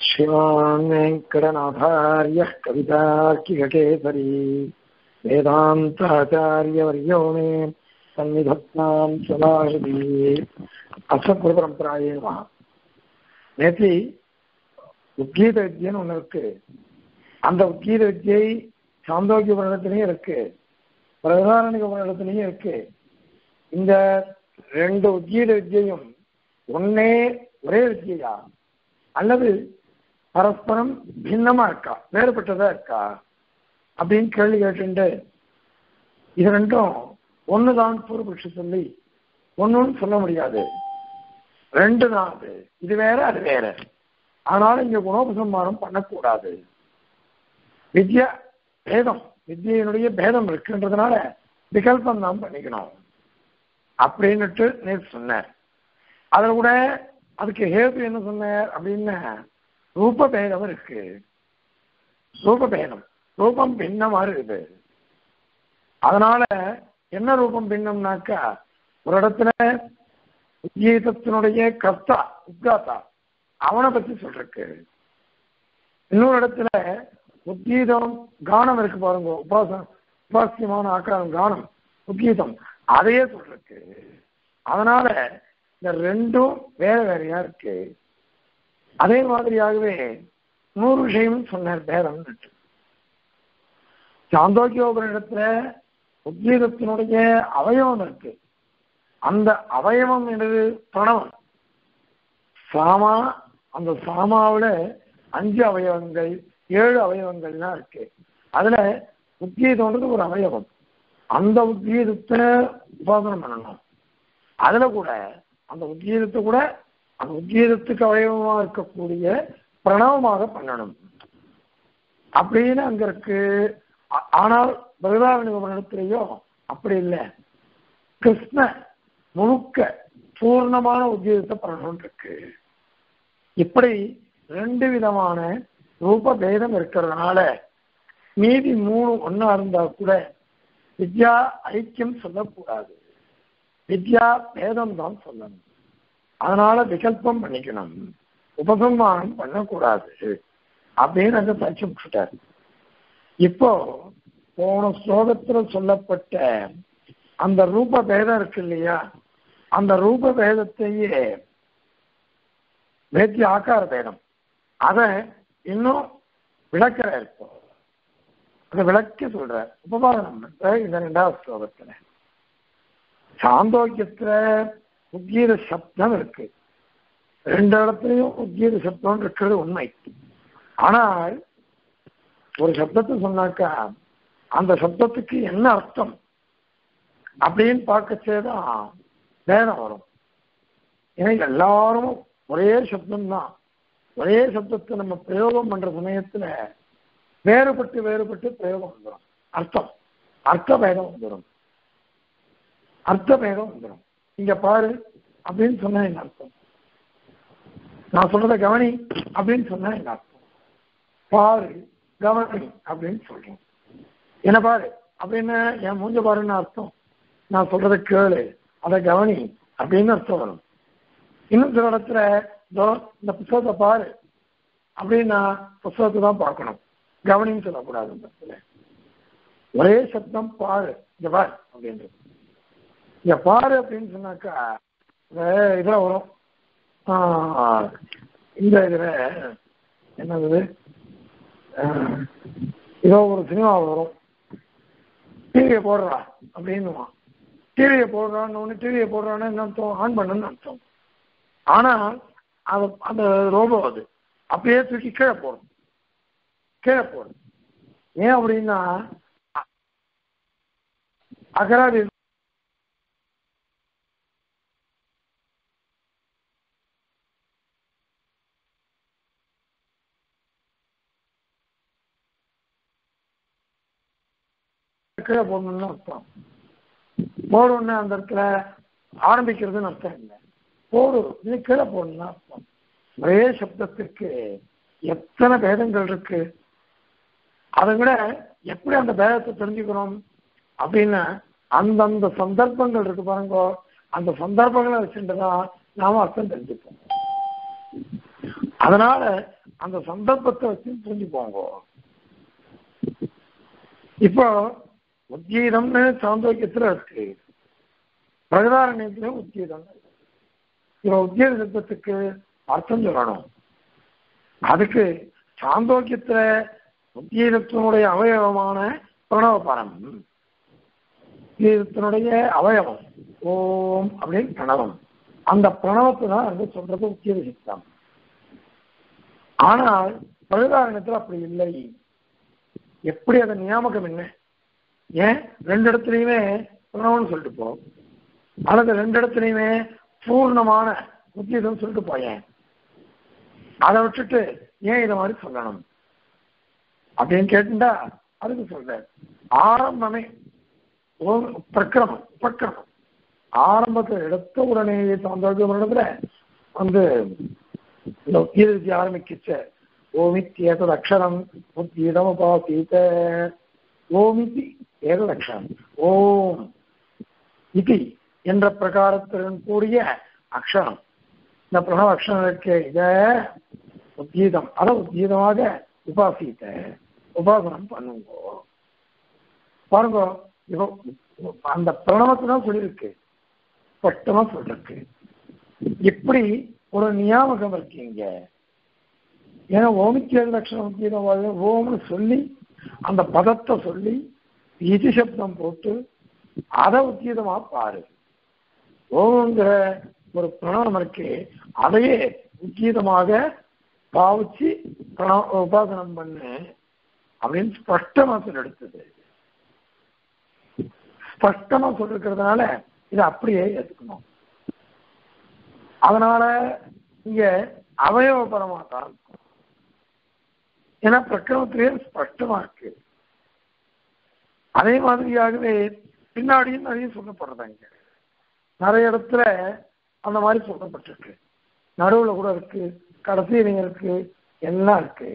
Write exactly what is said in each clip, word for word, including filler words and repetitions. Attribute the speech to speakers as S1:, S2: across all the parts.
S1: श्रीमान् वेङ्कटनाथार्यः कवितार्किककेसरी वेदान्ताचार्यवर्यो मे सन्निधत्तां सदाहृदि அசத்குருபரம்பராயே நமஹ. நேற்று உத்கீத வித்யன்னு ஒன்று இருக்கு. அந்த உத்கீத வித்யை சாந்தோக்கிய உபநிடத்திலையும் இருக்கு, பிரதாரணிக உபநிடத்திலையும் இருக்கு. இந்த ரெண்டு உத்கீத வித்யையும் ஒன்னே ஒரே வித்யா அல்லது பரஸ்பரம் பின்னமா இருக்கா, வேறுபட்டதா இருக்கா அப்படின்னு கேள்வி கேட்டு இது ரெண்டும் ஒண்ணுதான் பூர்வபக்ஷி சொல்லி ஒன்னும் சொல்ல முடியாது. ரெண்டு தான், அது இது வேற அது வேற. ஆனாலும் இங்க குணோபசம்மானம் பண்ணக்கூடாது. வித்யா பேதம், வித்யினுடைய பேதம் இருக்குன்றதுனால விகல்பம் தான் பண்ணிக்கணும் அப்படின்னுட்டு நேற்று சொன்னார். அதில் கூட அதுக்கு ஹேது என்ன சொன்னார் அப்படின்னா, ரூப பேதம் இருக்கு. ரூப பேதம், ரூபம் பின்னமா இருக்குது. அதனால என்ன ரூபம் பின்னம்னாக்கா, ஒரு இடத்துல உத்கீதத்தினுடைய கர்த்தா உத்காத்தா அவனை பத்தி சொல்றக்கு, இன்னொரு இடத்துல உத்கீதம் கானம் இருக்கு பாருங்க, உபாசம் உபாசியமான ஆக்காரம் கானம் உத்கீதம் அதையே சொல்றக்கு. அதனால இந்த ரெண்டும் வேற வேறையா இருக்கு. அதே மாதிரியாகவே நூறு விஷயம் சொன்னார் பேதம். சாந்தோக்கியோபனிடத்துல உத்கீதத்தினுடைய அவயவம் இருக்கு. அந்த அவயவம் என்பது பிரணவம். சாமா, அந்த சாமாவில அஞ்சு அவயவங்கள் ஏழு அவயவங்கள்லாம் இருக்கு. அதுல உத்கீதம்ன்றது ஒரு அவயவம். அந்த உத்கீதத்தை உபாசனம் பண்ணணும். அதுல கூட அந்த உத்கீதத்தை கூட அந்த உத்கீதத்துக்கு அவயவமா இருக்கக்கூடிய பிரணவமாக பண்ணணும் அப்படின்னு அங்க இருக்கு. ஆனால் பிரதாரணிகத்திலேயோ அப்படி இல்லை. கிருஷ்ண முழுக்க பூர்ணமான உத்கீதத்தை பண்ணணும் இருக்கு. இப்படி ரெண்டு விதமான ரூப பேதம் இருக்கிறதுனால மீதி மூணு ஒன்னா இருந்தா கூட வித்யா ஐக்கியம் சொல்லக்கூடாது, வித்யா பேதம் தான் சொல்லணும். அதனால விகல்பம் பண்ணிக்கணும், உபசம்மானம் பண்ணக்கூடாது அப்படின்னு அங்க பயிற்சி முடிச்சுட்டார். இப்போ போன ஸ்லோகத்துல சொல்லப்பட்ட அந்த ரூப பேதம் இருக்கு இல்லையா, அந்த ரூப பேதத்தையே வேத்திய ஆக்கார பேதம் அதை இன்னும் விளக்கிற இருக்கும். அதை விளக்கி சொல்ற உபபாதனம் பண்ற இந்த ரெண்டாவது ஸ்லோகத்துல. சாந்தோக்கியத்துல உத்கீத சப்தம் இருக்கு, ரெண்டு இடத்துலையும் உத்கீத சப்தம் இருக்கிறது உண்மை. ஆனால் ஒரு சப்தத்தை சொன்னாக்கா அந்த சப்தத்துக்கு என்ன அர்த்தம் அப்படின்னு பார்க்கச்சேதான் வேதம் வரும். ஏன்னா எல்லாரும் ஒரே சப்தம்தான், ஒரே சப்தத்தை நம்ம பிரயோகம் பண்ற சமயத்துல வேறுபட்டு வேறுபட்டு பிரயோகம் வந்துடும். அர்த்தம் அர்த்த பேதம் வந்துடும், அர்த்த பேதம் வந்துடும். இங்க பாரு அப்படின்னு சொன்னா என்ன அர்த்தம், நான் சொல்றத கவனி அப்படின்னு சொன்னா என்ன அர்த்தம். பாரு கவனி அப்படின்னு சொல்றோம். என்ன பாரு அப்படின்னு என் மூஞ்ச பாருன்னு அர்த்தம், நான் சொல்றத கேளு அதை கவனி அப்படின்னு அர்த்தம் வரும். இன்னும் சில இடத்துல இந்த புத்தகத்தை பாரு அப்படின்னா புத்தகத்தை தான் பார்க்கணும், கவனின்னு சொல்லக்கூடாது. இந்த இடத்துல ஒரே சப்தம் பாரு, இங்க பாரு அப்படின்றது. இங்க பாரு அப்படின்னு சொன்னாக்கா இதுல வரும், இந்த இதுல என்னது ஏதோ ஒரு சினிமா வரும், டிவியை போடுறா அப்படின்னுவான். டிவியை போடுறான்னு ஒன்று டிவியை போடுறான்னு என்ன அர்த்தம், ஆன் பண்ணணும்னு அர்த்தம். ஆனா அது அந்த ரோபோ அது அப்படியே தூக்கி கீழே போடும், கீழே போடும். ஏன் அப்படின்னா அகராதி கீழே போடணும்னு அர்த்தம். போடுன்னு அந்த இடத்துல ஆரம்பிக்கிறதுன்னு அர்த்தம் இல்லை, போடு இது கீழே போடணும்னு அர்த்தம். ஒரே சப்தத்திற்கு எத்தனை பேதங்கள் இருக்கு. அதை விட எப்படி அந்த பேதத்தை தெரிஞ்சுக்கணும் அப்படின்னா அந்தந்த சந்தர்ப்பங்கள் இருக்கு பாருங்க, அந்த சந்தர்ப்பங்களை வச்சுட்டுதான் நாம அர்த்தம் தெரிஞ்சுப்போம். அதனால அந்த சந்தர்ப்பத்தை வச்சு புரிஞ்சுப்போங்க. இப்போ உத்கீதம்னு சாந்தோக்கியத்துல இருக்கு, பிரகதாரண்யத்துல உத்கீதம். இப்போ உத்கீத சப்தத்துக்கு அர்த்தம் சொல்லணும். அதுக்கு சாந்தோக்கியத்துல உத்கீதத்தினுடைய அவயவமான பிரணவபரம், உத்கீதத்தினுடைய அவயவம் ஓம் அப்படின்னு பிரணவம், அந்த பிரணவத்தை தான் அங்க சொல்றது உத்கீத சித்தம். ஆனால் பிரகதாரண்யத்தில் அப்படி இல்லை. எப்படி அதை நியாமகம் என்ன? ஏன் ரெண்டு இடத்துலையுமே பிரணவம்னு சொல்லிட்டு போ, அல்லது ரெண்டு இடத்துலையுமே பூர்ணமான உத்கீதம் சொல்லிட்டு போயேன், அதை விட்டுட்டு ஏன் இதை மாதிரி சொல்லணும் அப்படின்னு கேட்டுட்டா அதுக்கு சொல்ற ஆரம்பமே பிரக்கிரமம் உபக்கிரமம். ஆரம்பத்தில் எடுத்த உடனே சாந்தோக்கியத்துல வந்து இந்த உத்கீதத்தை ஆரம்பிக்கிச்ச ஓமித்தி ஏதது அக்ஷரம் உத்கீதம் உபாசீத, ஓமித்தி ஏதது அக்ஷரம் ஓம் இதி என்ற பிரகாரத்துடன் கூடிய அக்ஷரம், இந்த பிரணவ அக்ஷரம் இருக்க இத உத்கீதம், அதை உத்கீதமாக உபாசித்த உபாசனம் பண்ணுங்க. பாருங்க, இப்போ அந்த பிரணவத்தை தான் சொல்லியிருக்கு, ஸ்பஷ்டமா சொல்லிருக்கு. இப்படி ஒரு நியாமகம் இருக்கீங்க. ஏன்னா ஓமிக்கேது லட்சணம் உத்கீதம் ஓம்னு சொல்லி அந்த பதத்தை சொல்லி இதி சப்தம் போட்டு அதை உத்கீதமா பாரு. ஓம்ங்கிற ஒரு பிரணவம் இருக்கு, அதையே உத்கீதமாக பாவிச்சு பிரணவ உபாசனம் பண்ணு அப்படின்னு ஸ்பஷ்டமா சொல்லி எடுத்தது. ஸ்பஷ்டமா சொல்லிருக்கிறதுனால இதை அப்படியே ஏற்றுக்கணும். அதனால இங்க அவயவபரமா தான் இருக்கும். ஏன்னா பிரக்கிரமத்திலேயே ஸ்பஷ்டமா இருக்கு. அதே மாதிரியாகவே பின்னாடியும் நிறைய சொல்லப்படுறதாங்க. நிறைய இடத்துல அந்த மாதிரி சொல்லப்பட்டிருக்கு, நடுவுல கூட இருக்கு, கடைசியிலையும் இருக்கு, எல்லாம் இருக்கு.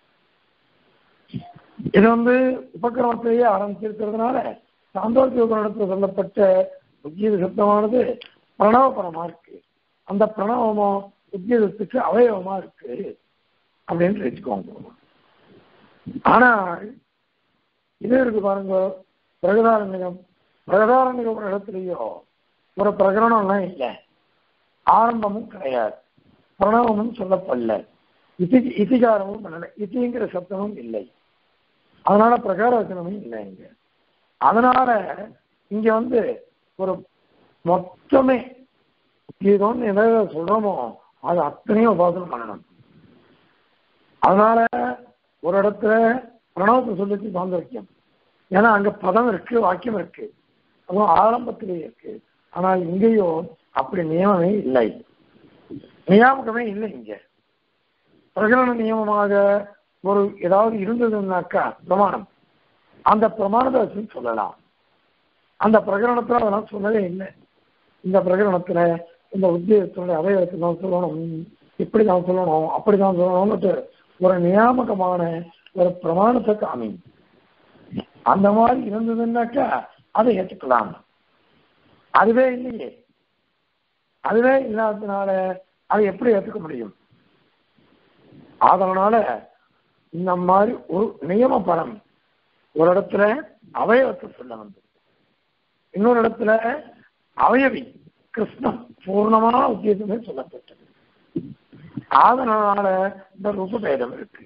S1: இது வந்து உபக்கிரமத்திலேயே ஆரம்பிச்சிருக்கிறதுனால சாந்தோக்கிய உபநிடத்தில் சொல்லப்பட்ட உத்கீத சப்தமானது பிரணவபரமா இருக்கு. அந்த பிரணவமும் உத்கீதத்துக்கு அவயவமா இருக்கு அப்படின்னு வச்சுக்கோங்க. ஆனால் இது இருக்கு பாருங்க, பிரகதாரண்யம் பிரகதாரண்ய ஒரு இடத்துலையோ ஒரு பிரகரணம்லாம் இல்லை, ஆரம்பமும் கிடையாது, பிரணவமும் சொல்லப்படல, இதி இதிகாரமும் பண்ணல, இதிங்கிற சப்தமும் இல்லை, அதனால பிரகார வச்சனமும் இல்லை இங்க. அதனால இங்க வந்து ஒரு மொத்தமே இதோன்னு எதாவது சொல்றோமோ அது அத்தனையும் உபாசனம் பண்ணணும். அதனால ஒரு இடத்துல பிரணவத்தை சொல்லிச்சு சாந்தோக்கியம், ஏன்னா அங்க பதம் இருக்கு, வாக்கியம் இருக்கு, அதுவும் ஆரம்பத்திலேயே இருக்கு. ஆனால் இங்கேயோ அப்படி நியமமே இல்லை, நியாமகமே இல்லை. இங்க பிரகரண நியமமாக ஒரு ஏதாவது இருந்ததுன்னாக்கா பிரமாணம், அந்த பிரமாணத்தை வச்சு சொல்லலாம். அந்த பிரகரணத்துல அதெல்லாம் சொல்லவே இல்லை. இந்த பிரகரணத்துல இந்த உத்தியோகத்தினுடைய அவயவத்தை தான் சொல்லணும், இப்படி தான் சொல்லணும், அப்படிதான் சொல்லணும்னு ஒரு நியாமகமான ஒரு பிரமாணத்தை காமி. அந்த மாதிரி இருந்ததுன்னாக்கா அதை ஏற்றுக்கலாம். அதுவே இல்லையே, அதுவே இல்லாததுனால அதை எப்படி ஏற்றுக்க முடியும்? அதனால இந்த மாதிரி ஒரு நியம பலம் ஒரு இடத்துல அவயவத்தை சொல்ல வந்து, இன்னொரு இடத்துல அவயவி கிருஷ்ணம் பூர்ணமான உத்தியோகமே சொல்லப்பட்டது. அதனால இந்த ரூபபேதம் இருக்கு.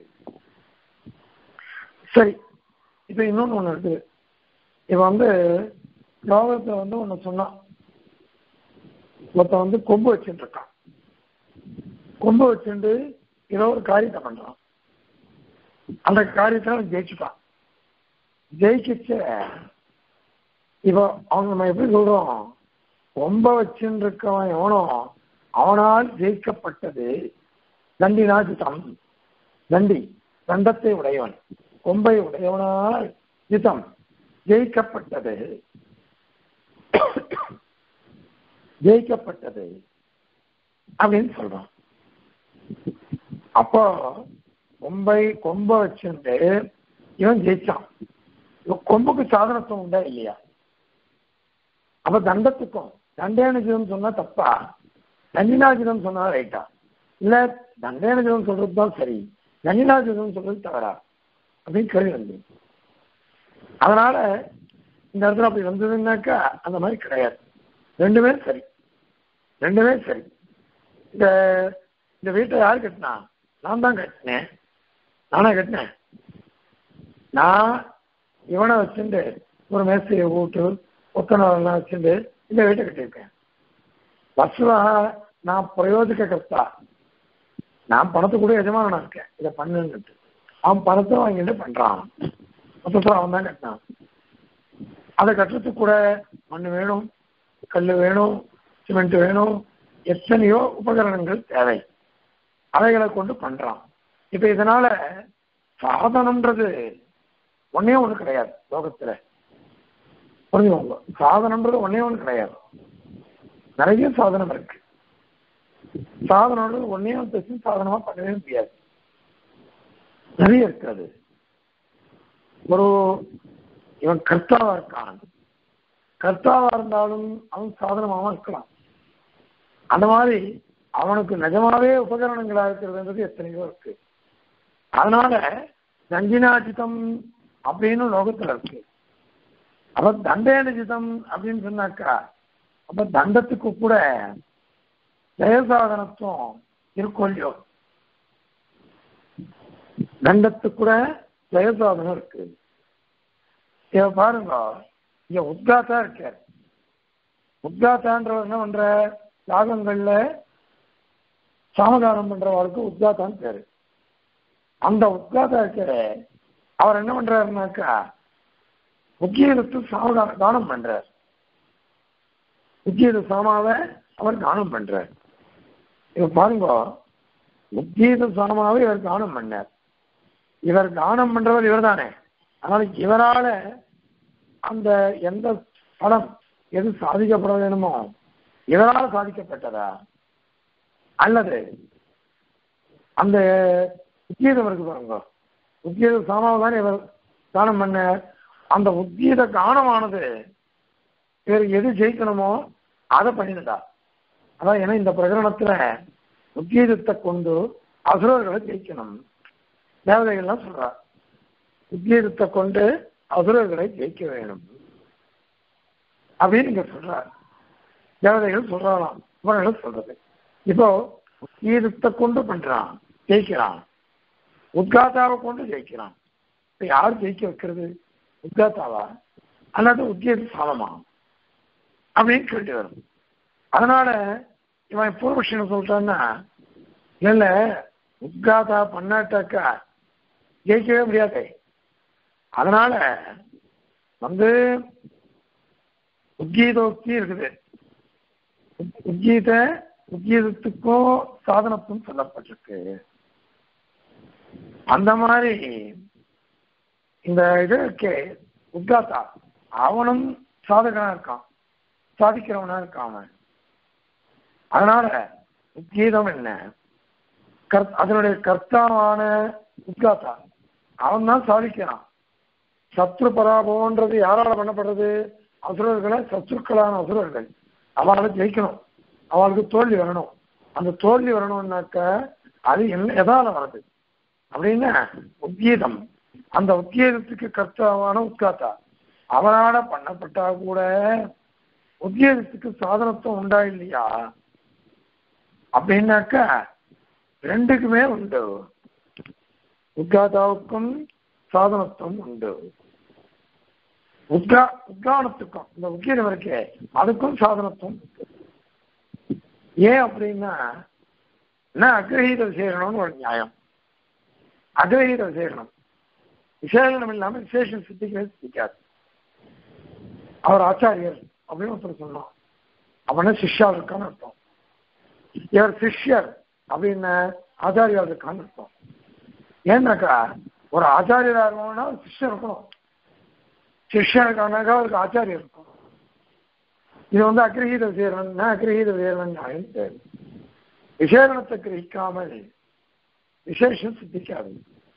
S1: சரி, இப்ப இன்னொன்னு ஒண்ணு இருக்கு. இப்ப வந்து லோகத்துல வந்து ஒண்ணு சொன்னான், ஒருத்த வந்து கொம்பு வச்சுட்டு இருக்கான், கொம்பு வச்சுட்டு ஏதோ ஒரு காரியத்தை பண்றான், அந்த காரியத்தை அவன் ஜெயிச்சுட்டான். ஜெயிக்கிச்ச இப்போ அவங்க நம்ம எப்படி சொல்றோம், கொம்ப வச்சுட்டு இருக்கவன் எவனோ அவனால் ஜெயிக்கப்பட்டது தண்டினாஜிதம், தண்டி தண்டத்தை உடையவன், கொம்பை உடையவனால் ஜிதம் ஜெயிக்கப்பட்டது, ஜெயிக்கப்பட்டது அப்படின்னு சொல்றான். அப்போ கொம்பை கொம்ப வச்சுட்டு இவன் ஜெயிச்சான். கொம்புக்கு சாதனத்துவம் உண்டா இல்லையா? அப்ப தண்டத்துக்கும் தண்டேனஜிதம் சொன்னா தப்பா, தண்டினாஜிதம் சொன்னா ரைட்டா? இல்ல தண்டேனஜிதம் சொல்றதுதான் சரி, கன்னிராஜம் சொல்றது தவறா அப்படின்னு கேள்வி வந்து, அதனால இந்த இடத்துல அப்படி வந்ததுன்னாக்கா அந்த மாதிரி கிடையாது. ரெண்டுமே சரி, ரெண்டுமே சரி. இந்த இந்த வீட்டை யார் கட்டினா? நான் தான் கட்டினேன். நானா கட்டினேன்? நான் இவனை வச்சுட்டு ஒரு மேஸ்திரியை போட்டு ஒத்தனவெல்லாம் வச்சுட்டு இந்த வீட்டை கட்டியிருக்கேன். வசுவா நான் பிரயோஜக கர்த்தா, நான் பணத்தை கூட எஜமானா இருக்கேன், இதை பண்ணுன்னுட்டு. அவன் பணத்தை வாங்கிட்டு பண்றான், மொத்தத்தை அவன் தான் கட்டினான். அதை கட்டுறதுக்கு கூட மண் வேணும், கல் வேணும், சிமெண்ட் வேணும், எத்தனையோ உபகரணங்கள் தேவை. அவைகளை கொண்டு பண்றான். இப்ப இதனால சாதனம்ன்றது ஒன்னே ஒண்ணு கிடையாது லோகத்துல. புரிஞ்சுக்கோங்க, சாதனம்ன்றது ஒன்னே ஒண்ணு கிடையாது, நிறைய சாதனம் இருக்கு. சாதனம்ன்றது ஒன்னே ஒன்று வச்சு சாதனமா பண்ணவே முடியாது, நிறைய இருக்காது. ஒரு இவன் கர்த்தாவா இருக்கான், கர்த்தாவா இருந்தாலும் அவன் சாதனமாவும் இருக்கலாம். அந்த மாதிரி அவனுக்கு நிஜமாவே உபகரணங்களா இருக்கிறதுன்றது எத்தனையோ இருக்கு. அதனால தண்டினாஜிதம் அப்படின்னு லோகத்துல இருக்கு. அப்ப தண்டேனஜிதம் அப்படின்னு சொன்னாக்கா அப்ப தண்டத்துக்கு கூட ஜெயசாதனத்துவம் இருக்கும் இல்லையோ, தண்டத்துக்கு கூட ஜெயசாதனம் இருக்கு. இத பாருங்க, இங்க உத்காத்தா இருக்காரு. உத்காத்தான்றவர் என்ன பண்ற, யாகங்கள்ல சாமகானம் பண்றவருக்கு உத்காத்தான்னு பேரு. அந்த உத்காத்தா இருக்கிற அவர் என்ன பண்றாருனாக்கா உத்கீதத்து சாமகான தானம் பண்றார். உத்கீத சாமாவை அவர் தானம் பண்றார். இவ பாருங்க, உத்கீத சாமாவை இவர் தானம் பண்ணார். இவர் தானம் பண்றவர் இவர் தானே. அதனால இவரால அந்த எந்த பலம் எது சாதிக்கப்பட வேணுமோ இவரால் சாதிக்கப்பட்டதா, அல்லது அந்த உத்கீதம் இருக்கு பாருங்க, உத்கீத சாமாவை தானே இவர் தானம் பண்ண, அந்த உத்கீத கானமானது இவர் எது ஜெயிக்கணுமோ அதை பண்ணினதா. அதான் ஏன்னா இந்த பிரகரணத்துல உத்கீதத்தை கொண்டு அசுரர்களை ஜெயிக்கணும் தேவதைகள்லாம் சொல்றார். உத்கீதத்தை கொண்டு அசுரர்களை ஜெயிக்க வேணும் அப்படின்னு இங்க சொல்றார். தேவதைகள் சொல்றாராம், இவர்கள் சொல்றது. இப்போ உத்கீதத்தை கொண்டு பண்றான், ஜெயிக்கிறான். உத்காத்தாவை கொண்டு ஜெயிக்கிறான். இப்ப யார் ஜெயிக்க வைக்கிறது, உத்காத்தாவா அல்லது உத்கீத சாமமா அப்படின்னு கேட்டு வரும். அதனால இவன் பூர்வபக்ஷன் சொல்லிட்டான்னா, இல்ல உத்காத்தா பண்ணாட்டாக்கா ஜெயிக்கவே முடியாது. அதனால வந்து உத்கீதோக்தி இருக்குது. உத்கீத உத்கீதத்துக்கும் சாதனத்துக்கும் சொல்லப்பட்டிருக்கு. அந்த மாதிரி இந்த இது இருக்கே உத்காத்தா, அவனும் சாதகனா இருக்கான், சாதிக்கிறவனா இருக்கான் அவன். அதனால உத்கீதம் என்ன, அதனுடைய கர்த்தாவான உத்காத்தா அவன் தான் சாதிக்கிறான். சத்ரு பராபவன்றது யாரால பண்ணப்படுறது, அசுரர்களை, சத்ருக்களான அசுரர்கள் அவளை ஜெயிக்கணும், அவளுக்கு தோல்வி வரணும். அந்த தோல்வி வரணும்னாக்க அது என்ன எதால வருது அப்படின்னா உத்கீதம். அந்த உத்கீதத்துக்கு கர்த்தாவான உத்காத்தா அவனால பண்ணப்பட்டா கூட உத்கீதத்துக்கு சாதனத்துவம் உண்டா இல்லையா அப்படின்னாக்கா ரெண்டுக்குமே உண்டு. உத்காத்தாவுக்கும் சாதனத்துவம் உண்டு, உத்கா உத்கானத்துக்கும் இந்த உத்கீதம் இருக்கே அதுக்கும் சாதனத்துவம் உண்டு. ஏன் அப்படின்னா என்ன, அக்ரஹீத விசேஷனம்னு ஒரு நியாயம். அக்ரஹீத விசேஷனம் விசேஷனம் இல்லாம விசேஷம் சித்திக்கவே சித்திக்காது. அவர் ஆச்சாரியர் அப்படின்னு ஒருத்தர் சொன்னோம், அவன சிஷ்யா இருக்கான்னு அர்த்தம். இவர் சிஷ்யர் அப்படின்னு ஆச்சாரியால் இருக்கான்னு அர்த்தம். ஏன்னாக்கா ஒரு ஆச்சாரியரா இருக்கணும்னா சிஷ்யர் இருக்கணும், சிஷ்யன் இருக்கானாக்கா அவருக்கு ஆச்சாரியர் இருக்கும். இது வந்து அக்ரஹீத விசேஷன், அக்ரஹீத விசேஷன் விசேஷனத்தை கிரகிக்காமல் விசேஷம் சித்திக்காது.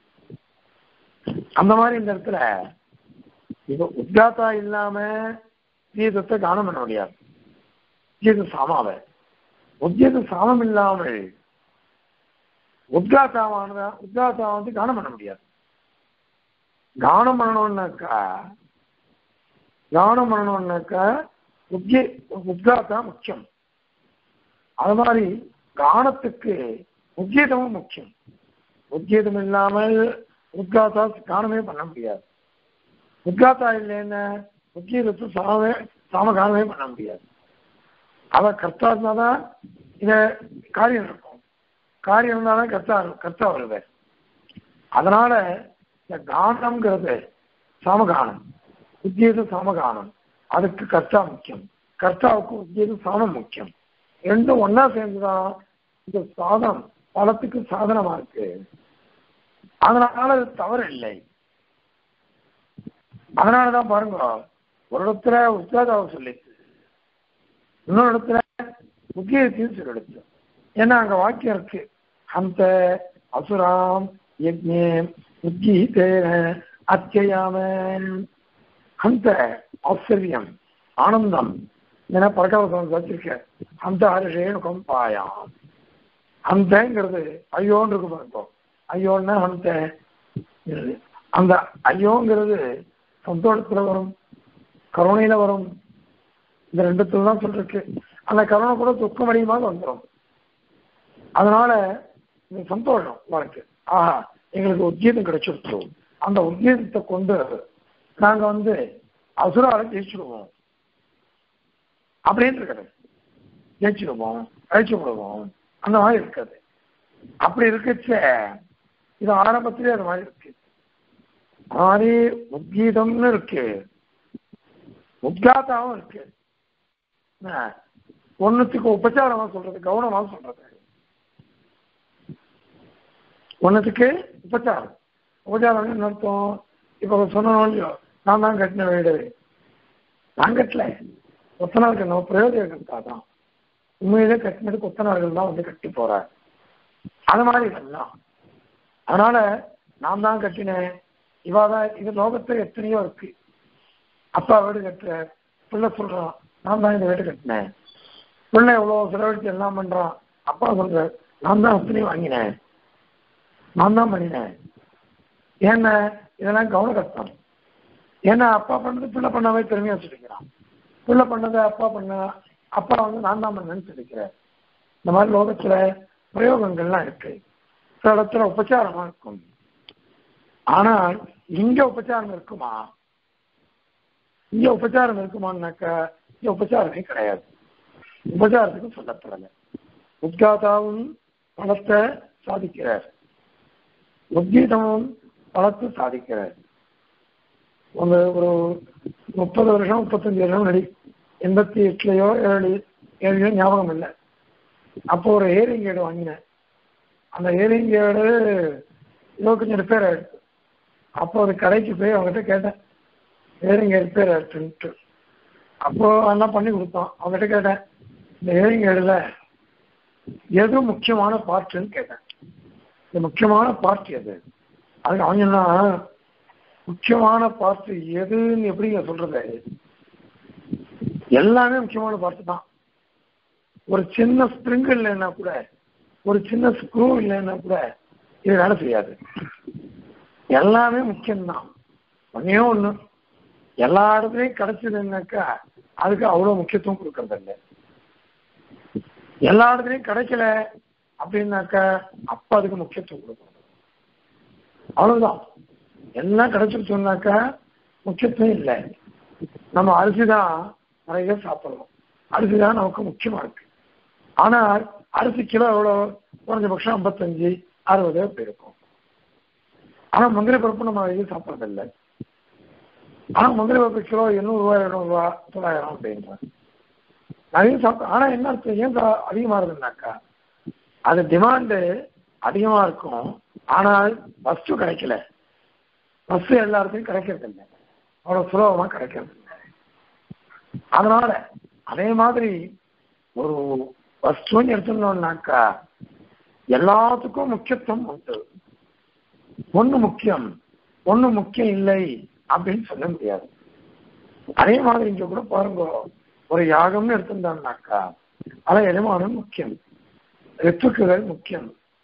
S1: அந்த மாதிரி இந்த இடத்துல இப்போ உத்காத்தா இல்லாம கீதத்தை காணம் பண்ண முடியாது. உத்கீத சாமாவை உத்கீத சாமம் இல்லாமல் உத்காத்தாவானதா உத்காத்தாவை வந்து கானம் பண்ண முடியாது. கானம் பண்ணணும்னாக்கா கானம் பண்ணணும்னாக்கா உத்கே உத்காத்தா முக்கியம். அது மாதிரி கானத்துக்கு உத்கீதமும் முக்கியம். உத்கீதம் இல்லாமல் உத்காத்தா கானமே பண்ண முடியாது. உத்காத்தா இல்லைன்னா உத்கீதத்தை சாமே சாம கானமே பண்ண முடியாது. அவ கர்த்தா இருந்தாதான் இத காரியம் இருக்கும். காரியம் இருந்தாதான் கர்த்தா கர்த்தா வருவார். அதனால இந்த கானம்ங்கிறது சாமகானம், உத்கீதம் சாமகானம். அதுக்கு கர்த்தா முக்கியம், கர்த்தாவுக்கு உத்கீதம் சாமம் முக்கியம். ரெண்டும் ஒன்னா சேர்ந்துதான் இந்த சாதனம் பலத்துக்கு சாதனமா இருக்கு. அதனால அது தவறு இல்லை. அதனாலதான் பாருங்க, ஒரு இடத்துல உத்காதாவை சொல்லிச்சு, இன்னொரு இடத்துல உத்கீதத்தையும் சொல்லிடுச்சு. ஏன்னா அங்க வாக்கியம் இருக்கு, அந்த அசுராம் யஜ்ஞேம் உத்கீதேன அத்தியாமன். அந்த ஆச்சரியம் ஆனந்தம் ஏன்னா பரகாவசம் வச்சிருக்க அந்த ஹரிஷேனு கம்பாயாம். அந்தங்கிறது ஐயோன்னு இருக்கு பாருங்க. ஐயோன்னா அந்த அந்த ஐயோங்கிறது சந்தோஷத்துல வரும், கருணையில வரும். இந்த ரெண்டுத்துல தான் சொல்லிருக்கு. அந்த கருணை கூட துக்கம் அடியமாக வந்துடும். அதனால இந்த சந்தோஷம் வாழ்க்கை. ஆஹா, எங்களுக்கு உத்கீதம் கிடைச்சிருச்சோம், அந்த உத்கீதத்தை கொண்டு நாங்க வந்து அசுரால ஜெயிச்சுடுவோம் அப்படின்னு இருக்காது. ஜெயிச்சுடுவோம், அழிச்சு விடுவோம், அந்த மாதிரி இருக்காது. அப்படி இருக்கச்ச இது ஆரம்பத்திலே அது மாதிரி இருக்கு. மாதிரி உத்கீதம்னு இருக்கு, உத்காத்தாவும் இருக்கு. ஒன்னுத்துக்கு உபச்சாரமா சொல்றது, கவனமா சொல்றது. ஒன்னுத்துக்கு உபச்சாரம். உபச்சாரம் என்ன அர்த்தம்? இப்ப சொன்னோம், நான் தான் கட்டின வீடு, நான் கட்டல, கொத்தனார் கட்டணும், பிரயோஜனம் தான். உண்மையிலே கட்டினது கொத்தனார்கள் தான் வந்து கட்டி போற அது மாதிரி இதெல்லாம். அதனால நான் தான் கட்டினேன், இவாதான். இது லோகத்துல எத்தனையோ இருக்கு. அப்பா வீடு கட்டுற, பிள்ளை சொல்றான் நான் தான் இந்த வீடு கட்டினேன். பிள்ளை எவ்வளவு செலவழிச்சு எல்லாம் பண்றான், அப்பா சொல்ற நான் தான் அத்தனையும் வாங்கினேன், நான் தான் பண்ணினேன். ஏன்னா இதெல்லாம் கவன கஷ்டம். ஏன்னா அப்பா பண்ணது பிள்ளை பண்ணாவே பெருமையா சொல்லிக்கிறான், பிள்ளை பண்ணதை அப்பா பண்ண, அப்பா வந்து நான் தான் பண்ணேன்னு சொல்லிக்கிறேன். இந்த மாதிரி லோகத்துல பிரயோகங்கள்லாம் இருக்கு. சில இடத்துல உபச்சாரமா இருக்கும். ஆனால் இங்க உபச்சாரம் இருக்குமா? இங்க உபச்சாரம் இருக்குமான்னாக்கா இங்க உபச்சாரமே கிடையாது. உபச்சாரத்துக்கு சொல்லப்படல. உத்காதாவும் பலத்தை சாதிக்கிறார், உத்கீதமும் பலத்தை சாதிக்கிறார். ஒரு ஒரு முப்பது வருஷம் முப்பத்தஞ்சு வருஷம் நடி எண்பத்தி எட்டுலயோ ஏழு ஏழையோ ஞாபகம் இல்லை. அப்போ ஒரு ஏரிங் கேடு வாங்கினேன். அந்த ஏரிங் கேடு ஏதோ கொஞ்சம் ரிப்பேர் ஆயிடுச்சு. அப்போ ஒரு கடைக்கு போய் அவங்ககிட்ட கேட்டேன், ஏரிங் ரிப்பேர் ஆயிடுச்சுன்ட்டு. அப்போ எல்லாம் பண்ணி கொடுத்தான். அவங்ககிட்ட கேட்டேன், இந்த ஏரிங் கேடுல எது முக்கியமான பார்ட்டுன்னு கேட்டேன். இந்த முக்கியமான பார்ட் எது? அதுக்கு அவங்கன்னா முக்கியமான பார்ட் எதுன்னு எப்படிங்க சொல்றது? எல்லாமே முக்கியமான பார்ட் தான். ஒரு சின்ன ஸ்ப்ரிங் இல்லைன்னா கூட, ஒரு சின்ன ஸ்க்ரூ இல்லைன்னா கூட இது வேலை செய்யாது. எல்லாமே முக்கியம்தான். ஒன்னே ஒண்ணு எல்லா இடத்துலையும் கிடைச்சதுன்னாக்கா அதுக்கு அவ்வளவு முக்கியத்துவம் கொடுக்கறது இல்லை. எல்லா இடத்துலையும் கிடைக்கல அப்படின்னாக்கா அப்ப அதுக்கு முக்கியத்துவம் கொடுக்கணும். அவ்வளவுதான். எல்லாம் கிடைச்சிருச்சோம்னாக்கா முக்கியத்துவம் இல்லை. நம்ம அரிசிதான் நிறைய சாப்பிடணும், அரிசிதான் நமக்கு முக்கியமா இருக்கு. ஆனால் அரிசி கிலோ எவ்வளோ? குறைஞ்சபட்சம் ஐம்பத்தஞ்சு அறுபது போயிருக்கும். ஆனா முந்திரி பருப்பு நம்ம நிறைய சாப்பிட்றதில்லை. ஆனா முந்திரி பருப்பு கிலோ எண்ணூறு ரூபாய் எழுநூறு ரூபா தொள்ளாயிரம் அப்படின்ற நிறைய சாப்பிட. ஆனா என்ன அர்த்தம்? ஏன் அதிகமா இருக்குன்னாக்கா அது டிமாண்டு அதிகமா இருக்கும். ஆனால் வஸ்து கிடைக்கல. வஸ்து எல்லாருக்கும் கிடைக்கிறது இல்லை, அவ்வளவு சுலபமா கிடைக்கிறது இல்லை. அதனால அதே மாதிரி ஒரு வஸ்துன்னு எடுத்துட்டோம்னாக்கா எல்லாத்துக்கும் முக்கியத்துவம் உண்டு. ஒண்ணு முக்கியம், ஒண்ணு முக்கியம் இல்லை அப்படின்னு சொல்ல முடியாது. அதே மாதிரி இங்க கூட பாருங்க, ஒரு யாகம்னு எடுத்திருந்தோம்னாக்கா அத எஜமானம் முக்கியம், ரித்துக்குகள் முக்கியம்,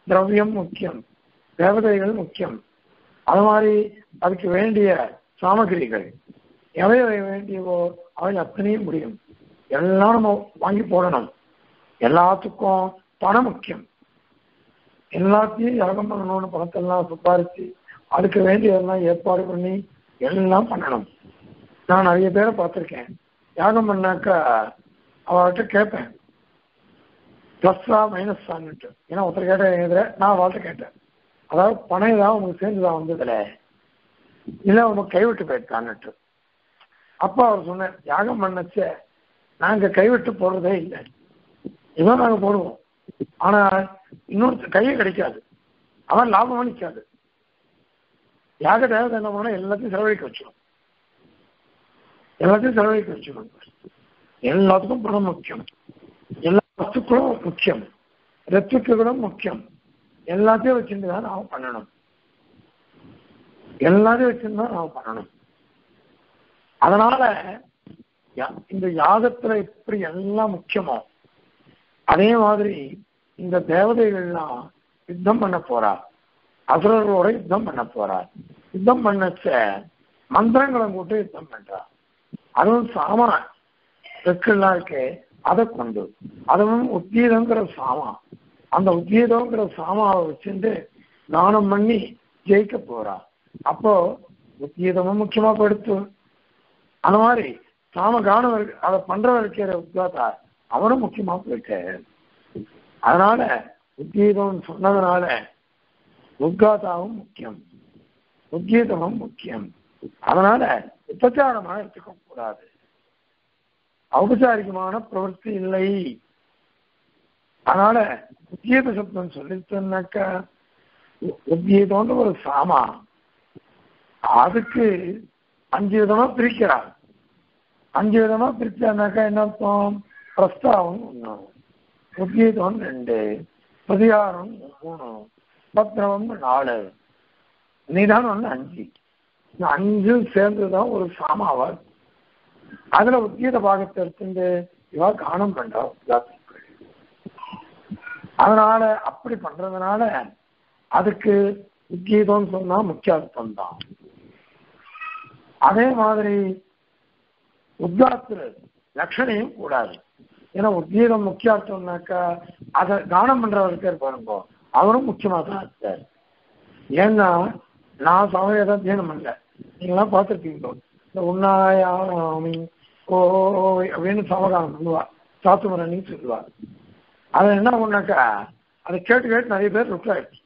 S1: திரவியம் முக்கியம், தேவதைகள் முக்கியம். அது மாதிரி அதுக்கு வேண்டிய சாமகிரிகள் எவை எவை வேண்டியவோ அவை அத்தனையும் முடியும். எல்லாம் நம்ம வாங்கி போடணும். எல்லாத்துக்கும் பணம் முக்கியம். எல்லாத்தையும் யாகம் பண்ணணும்னு பணத்தெல்லாம் சுப்பாரிச்சு அதுக்கு வேண்டியதெல்லாம் ஏற்பாடு பண்ணி எல்லாம் பண்ணணும். நான் நிறைய பேரை பார்த்துருக்கேன். யாகம் பண்ணாக்கா அவர்கிட்ட கேட்பேன், பிளஸ்ஸா மைனஸான்னுட்டு. ஏன்னா ஒருத்தர் கேட்ட நான் அவள்கிட்ட கேட்டேன், அதாவது பணம் ஏதாவது உங்களுக்கு சேர்ந்துதான் வந்ததுல இல்லை உங்களுக்கு கைவிட்டு போயிருக்கான்னுட்டு. அப்போ அவர் சொன்னார், யாகம் பண்ணச்ச நாங்கள் கைவிட்டு போடுறதே இல்லை, இதான் நாங்கள் போடுவோம். ஆனால் இன்னொரு கையே கிடைக்காது, அவன் லாபமாக நிற்காது. யாக தேவதை என்ன பண்ணா எல்லாத்தையும் செலவழிக்க வச்சிடும், எல்லாத்தையும் செலவழிக்க வச்சிடும். எல்லாத்துக்கும் பணம் முக்கியம், எல்லா வஸ்துக்களும் முக்கியம், ரத்துக்களும் முக்கியம். எல்லாத்தையும் வச்சுட்டு தான் நாம் பண்ணணும், எல்லாத்தையும் வச்சுட்டு தான் நாம் பண்ணணும். அதனால இந்த யாகத்துல எப்படி எல்லாம் முக்கியமோ அதே மாதிரி இந்த தேவதைகள்லாம் யுத்தம் பண்ண போறா, அசுரர்களோட யுத்தம் பண்ண போறா. யுத்தம் பண்ணச்ச மந்திரங்களை போட்டு யுத்தம் பண்றா. அதுவும் சாமா ரெக்கெல்லாம் இருக்கு, அதை கொண்டு அதுவும் உத்கீதங்கிற சாமா, அந்த உத்கீதங்கிற சாமாவை வச்சுட்டு தானம் பண்ணி ஜெயிக்க போறா. அப்போ உத்கீதமும் முக்கியமா படுத்து, அந்த மாதிரி சாம கானம் அதை பண்றவன் இருக்கிற உத்காத்தா அவனும் முக்கியமா போயிட்டு. அதனால உத்கீதம் சொன்னதுனால உத்காத்தாவும் முக்கியம், உத்கீதமும் முக்கியம். அதனால உபச்சாரமாக எடுத்துக்க கூடாது, ஔபச்சாரிகமான பிரவருத்தி இல்லை. அதனால உத்கீத சப்தம் சொல்லிட்டோம்னாக்கா உத்கீதம்னு ஒரு சாமா, அதுக்கு அஞ்சு விதமா பிரிக்கிறார். அஞ்சு விதமா பிரிச்சானாக்கா என்ன அர்த்தம்? பிரஸ்தாவம் ஒண்ணு, உத்கீதம் ரெண்டு, பிரதிகாரம் மூணு, பத்ரவம் நாலு, நிதானம் ஒண்ணு அஞ்சு. இந்த அஞ்சும் சேர்ந்துதான் ஒரு சாமாவா. அதுல உத்கீத பாகத்தை எடுத்துட்டு இவா கானம் பண்றா உத்காத்துக்கள். அதனால அப்படி பண்றதுனால அதுக்கு உத்கீதம் சொன்னா முக்கிய அர்த்தம் தான். அதே மாதிரி உத்காத்துல லட்சணையும் கூடாது. ஏன்னா உத்கீதம் முக்கிய அர்த்தம்னாக்கா அதை கானம் பண்றவருக்கு பாருங்க அவரும் முக்கியமா தான் இருக்காரு. ஏன்னா நான் சமயதான் தியானம் பண்ணல, நீங்களாம் பார்த்துருப்பீங்க. இந்த உன்னாயாமி ஓ அப்படின்னு சமகானம் பண்ணுவா, சாத்துமரணி சொல்லுவா. அதை என்ன பண்ணாக்கா அதை கேட்டு கேட்டு நிறைய பேர் ருக் ஆயிடுச்சு.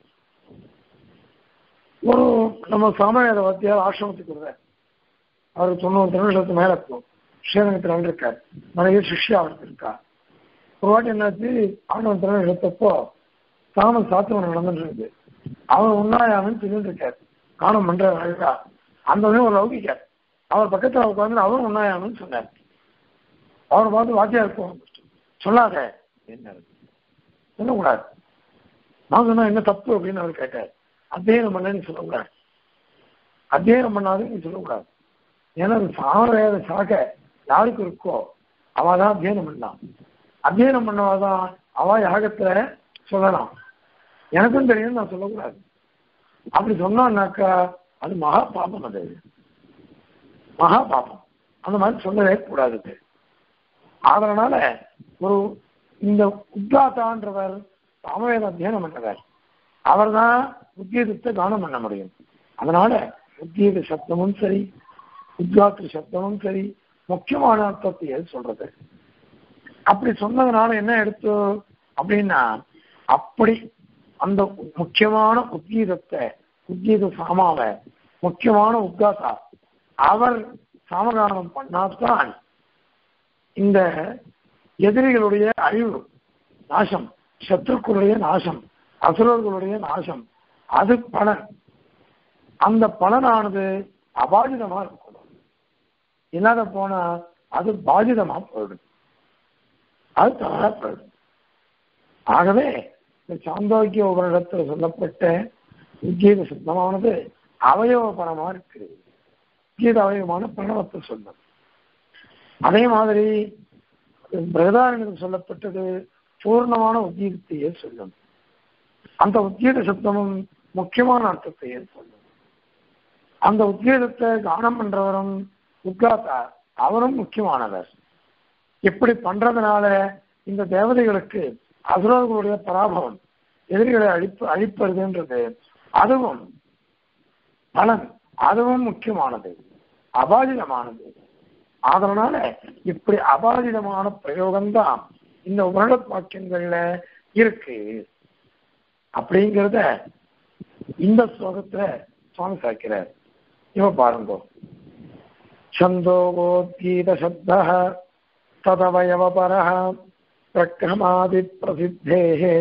S1: ஒரு நம்ம சாமவேத வாத்தியார் ஆசிரமத்துக்கு வருவார், அவருக்கு தொண்ணூறு திருநூறு மேல இருக்கும், ஸ்ரீரங்கத்தில் வந்திருக்கார், நிறைய சிஷ்யா அவருக்கு இருக்கா. ஒரு வாட்டி என்னாச்சு, ஆண்டவன் திருநூறு எடுத்தப்போ சாம சாத்துமரம் நடந்துட்டு இருக்கு. அவர் உண்ணாயாமன்னு சொல்லிட்டு இருக்காரு, காணம் பண்ற அழகா. அந்த ஒரு லௌகிக்கார் அவர் பக்கத்தில் உட்காந்து அவரும் உண்ணாயாமன்னு சொன்னார். அவரை பார்த்து வாத்தியா இருக்கும் சொல்லாத என்ன சொல்லக்கூடாது. நான் சொன்னா என்ன தப்பு அப்படின்னு அவர் கேட்டார். அத்தியனம் பண்ணு சொல்லக்கூடாது, அத்தியனம் பண்ணாதுன்னு சொல்லக்கூடாது. ஏன்னா அது சாமவேத சாக யாருக்கு இருக்கோ அவதான் அத்தியனம் பண்ணலாம், அத்தியனம் பண்ணவாதான் அவ யாகத்துல சொல்லலாம். எனக்கும் தெரியும் நான் சொல்லக்கூடாது. அப்படி சொன்னான்னாக்கா அது மகா பாபம், அது மகா பாபம். அந்த மாதிரி சொல்லவே கூடாது. அதனால ஒரு இந்த உத்காத்தான்றவர் சாமவேத அத்தியனம் பண்ணவர், அவர் தான் உத்கீதத்தை தானம் பண்ண முடியும். அதனால உத்கீத சப்தமும் சரி உத்காத்திர சப்தமும் சரி முக்கியமான அர்த்தத்தை சொல்றது. அப்படி சொன்னதுனால என்ன எடுத்து அப்படின்னா, அப்படி அந்த முக்கியமான உத்கீதத்தை உத்கீத சாமாவை முக்கியமான உத்காத்தா அவர் சாமகானம் பண்ணாதான் இந்த எதிரிகளுடைய அழிவு நாசம், சத்துருக்களுடைய நாசம், அசுரர்களுடைய நாசம், அது பலன். அந்த பலனானது அபாஜிதமா இருக்கணும், இல்லாத போனா அது பாஜிதமா போயிடும், அது தவறா போயிடும். ஆகவே இந்த சாந்தோக்கிய உபனிடத்தில் சொல்லப்பட்ட உத்கீத சுத்தமானது அவயவபரமா இருக்கு, உத்கீத அவயவமான பிரணவத்தை சொல்லும். அதே மாதிரி பிரகதாரனுக்கு சொல்லப்பட்டது பூர்ணமான உத்கீதத்தையே சொல்லும். அந்த உத்கீத சப்தமும் முக்கியமான அர்த்தத்தை ஏற்படும். அந்த உத்கீதத்தை கானம் பண்றவரும் உத்காத்தா அவரும் முக்கியமானவர். இப்படி பண்றதுனால இந்த தேவதைகளுக்கு அசுரர்களுடைய பராபவம், எதிரிகளை அழிப்பு அழிப்பதுன்றது அதுவும் பலன், அதுவும் முக்கியமானது, அபாதிதமானது. அதனால இப்படி அபாதிதமான பிரயோகம்தான் இந்த உபனிஷத் வாக்கியங்கள்ல இருக்கு அப்படிங்கிறத இந்த ஸ்லோகத்துல சுவாமி சாய்க்கிறார். இவ பாருங்க, சந்தோகோத்கீத சப்த ததவயவபரஹ பிரக்ரமாதி பிரசித்தேஹ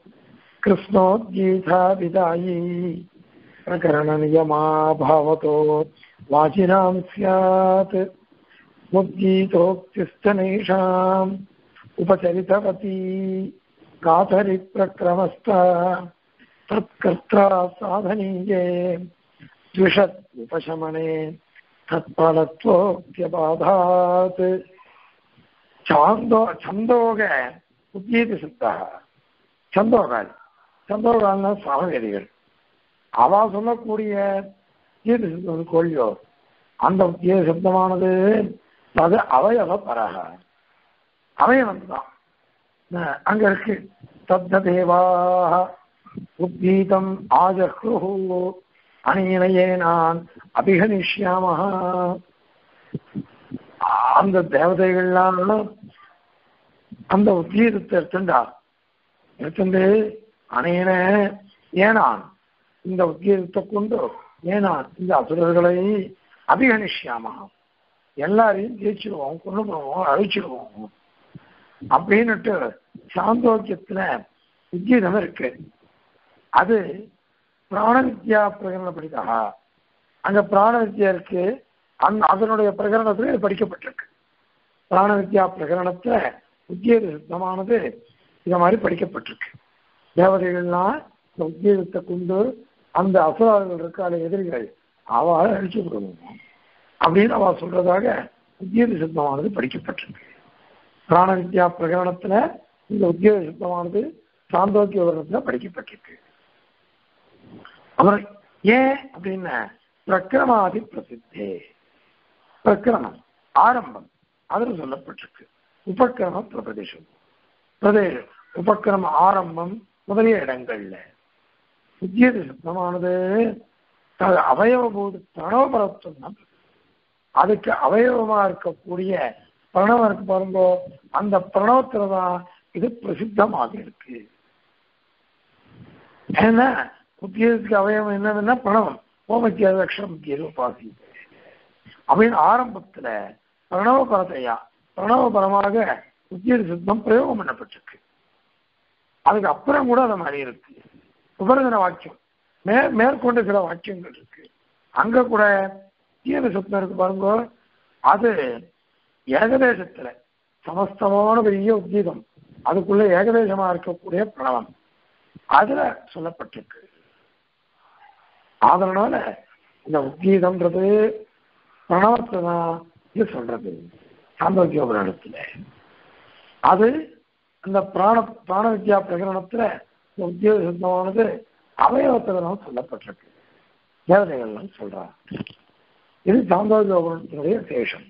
S1: கிருஷ்ணோத்கீதாபிதாயி பிரகரண நியமா பவதோ வாசினாம் ஸ்யாத் முத்கீதோக்திஸ்தனேஷாம் உபசரிதவதி காதரி பிரக்ரமஸ்தா தத்கர்த்ரா சாதனீயே த்விஷத் உபசமனே தத்பலத்வோக்தியபாதாத் சாந்தோ சந்தோக உத்கீத சித்தா. சந்தோகால் சந்தோகால்னா சாமவேதிகள் அவ சொல்லக்கூடிய உத்கீத சித்தம் கொள்ளியோ அந்த உத்கீத சப்தமானது அது அவயவ பரக அவயவம் தான் அங்க இருக்கு. தத்ததேவாக உத்கீதம் ஆஜஹ்ருஹு அனீனையே நான் அபிகனிஷ்யாமஹ. அந்த தேவதைகள்லாம் அந்த உத்கீதத்தை எடுத்துண்டா எடுத்துண்டு அனேன ஏனான் இந்த உத்கீதத்தை கொண்டு ஏனான் இந்த அசுரர்களை அபிகனிஷ்யாமஹ எல்லாரையும் ஜெயிச்சிடுவோம், கொண்டு போவோம், அழிச்சிடுவோம் அப்படின்னுட்டு சாந்தோக்கியத்துல உத்கீதம் இருக்கு. அது பிராண வித்யா பிரகரணப்படிதா அங்க பிராண வித்யா இருக்கு. அந் அதனுடைய பிரகரணத்துல இது படிக்கப்பட்டிருக்கு. பிராண வித்யா பிரகரணத்துல உத்கீத சித்தமானது இத மாதிரி படிக்கப்பட்டிருக்கு. தேவதைகள்லாம் இந்த உத்கீதத்தை கொண்டு அந்த அசுரர்கள் இருக்காத எதிரிகள் அவளை அழிச்சு விடுவோம் அப்படின்னு அவ சொல்றதாக உத்கீத சித்தமானது படிக்கப்பட்டிருக்கு. பிராண வித்யா பிரகரணத்துல இந்த உத்கீத சித்தமானது சாந்தோக்கிய விவரத்துல படிக்கப்பட்டிருக்கு. அவர் ஏன் அப்படின்னா பிரக்கிரமாதி பிரசித்தே பிரக்கிரமம் ஆரம்பம் அதுல சொல்லப்பட்டிருக்கு. உபக்கிரம பிரதேசம் பிரதேச உபக்கிரம ஆரம்பம் முதலிய இடங்கள்ல உத்கீத சித்தமானது அவயவபூத பிரணவபரத்துவம் தான். அதுக்கு அவயவமா இருக்கக்கூடிய பிரணவம் இருக்கு பாருங்க, அந்த பிரணவத்துலதான் இது பிரசித்தமாக இருக்கு. ஏன்னா உத்கீதத்துக்கு அவயவம் என்னதுன்னா பிரணவம். ஓமத்தியாத அக்ஷரம் முக்கிய உபாசி அப்படின்னு ஆரம்பத்துல பிரணவபரத்தையா பிரணவபரமாக உத்கீத சித்தம் பிரயோகம் பண்ணப்பட்டிருக்கு. அதுக்கு அப்புறம் கூட அது மாதிரி இருக்கு. உபரதன வாக்கியம் மே மேற்கொண்டு சில வாக்கியங்கள் இருக்கு. அங்க கூட உத்கீத சித்தம் இருக்கு பாருங்க. அது ஏகதேசத்துல சமஸ்தமான பெரிய உத்கீதம், அதுக்குள்ள ஏகதேசமா இருக்கக்கூடிய பிரணவம் அதுல சொல்லப்பட்டிருக்கு. அதனால இந்த உத்கீதம்ன்றது பிரணவத்தை தான் இது சொல்றது சாந்தோக்கிய உபநிடத்துல. அது அந்த பிராண பிராண வித்யா பிரகரணத்துல இந்த உத்கீத சித்தமானது அவயவத்துல தான் சொல்லப்பட்டிருக்கு. தேவதைகள்லாம் சொல்றாங்க. இது சாந்தோக்கிய உபநிடத்தினுடைய சேஷம்.